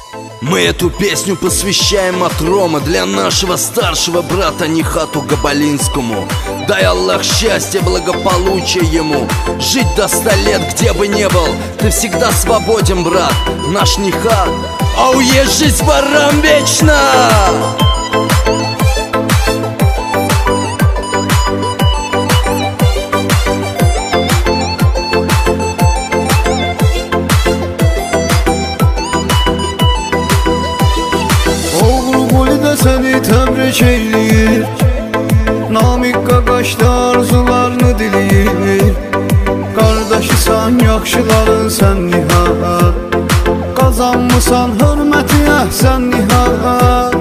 Мы эту песню посвящаем от Рома для нашего старшего брата Нихату Габалинскому. Дай Аллах счастья, благополучия ему, жить до 100 лет, где бы ни был. Ты всегда свободен, брат, наш Нихат. Ау, ежить ворам вечно! Seni təbrik eyləyir, Namik qaqaşda arzularını diləyir. Qardaşısan, yaxşıların sən Nihat, qazanmısan hörməti əhsən Nihat.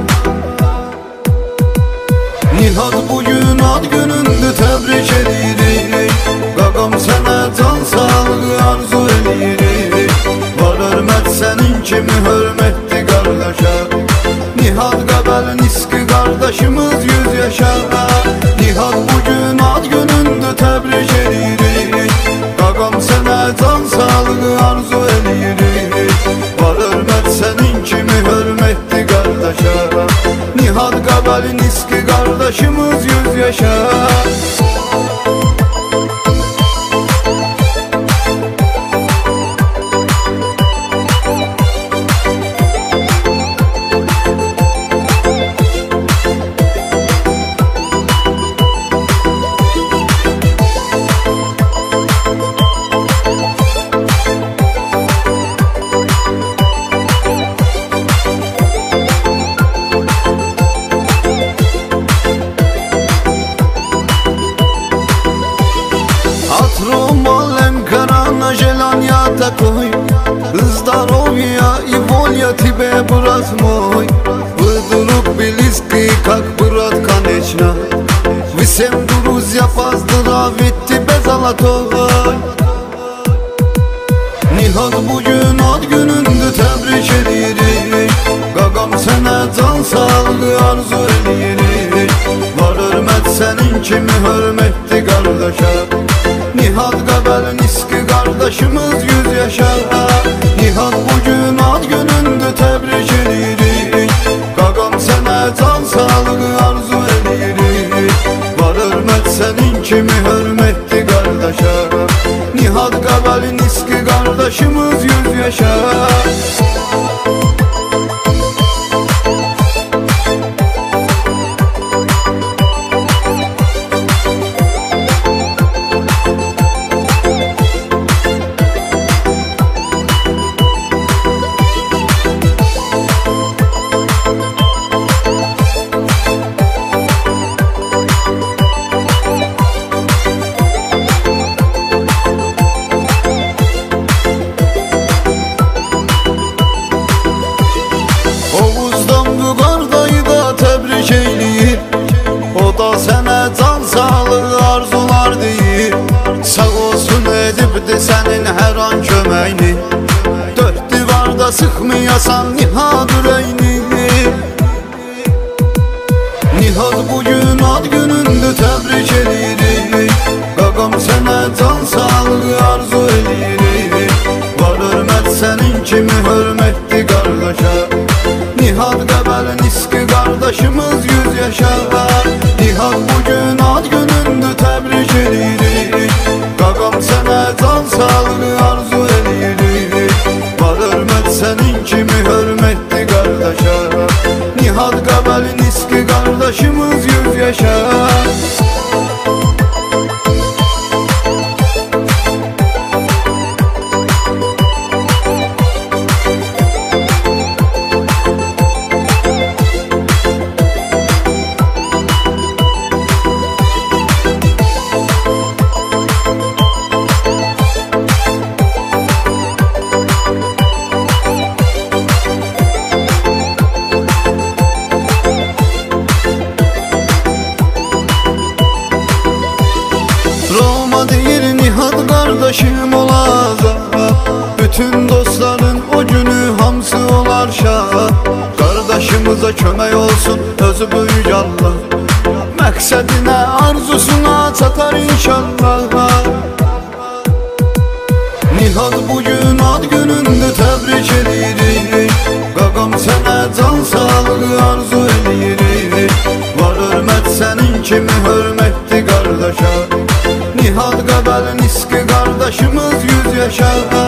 Nihat bugün ad günündür, təbrik edirik. Qaqam sənə can sağlığı arzu edirik. Var hörmət sənin kimi hörmətli qardaşa. Nihat Qabalinski qardaşımız 100 yaşa. Nihat bugün ad günündür, təbrik edirik. Qaqam sənə can sağlığı arzu edirik. Var hörmət sənin kimi hörmətli qardaşa. Nihat Qabalinski qardaşımız 100 yaşa. Такой здоровья и воля тебе, брат мой. Вы друг близкий, как брат, конечно. Вы всем друзья поздравить тебе, золотой. Nihat bugün ad günündür, təbrik edirik. Qaqam sənə can sağlığı arzu edirik. Var hörmət sənin kimi hörmətli qardaşa. Nihat Qabalinski qardaşımız 100 yaşa. Nihat bugün ad günündür, təbrik edirik. Qaqam sənə can sağlığı arzu edirik. Var hörmət sənin kimi hörmətli qardaşa. Nihat Qabalinski qardaşımız 100 yaşa. Sənin hər an köməyini, dörd divarda sıxmayasan Nihat ürəyini. Nihat bugün ad günündür, təbrik edirik. Qaqam sənə can sağlığı arzu edirik. Var hörmət sənin kimi hörmətli qardaşa. Nihat Qabalinski qardaşımız 100 yaşa. Nihat bugün ad günündür, təbrik edirik. Qaqam sənə can sağlığı arzu edirik. Var hörmət sənin kimi hörmətli qardaşa. Nihat Qabalinski qardaşımız 100 yaşa. Qardaşım olacaq, bütün dostların o günü hamısı olar şad. Qardaşımıza kömək olsun özü böyük Allah. Məqsədinə, arzusuna çatar inşallah. Nihat bugün ad günündür, təbrik edirik. Qaqam kimi hörmətli qardaşa. Nihat Qəbəl Niski qardaşımız 100 yaşa.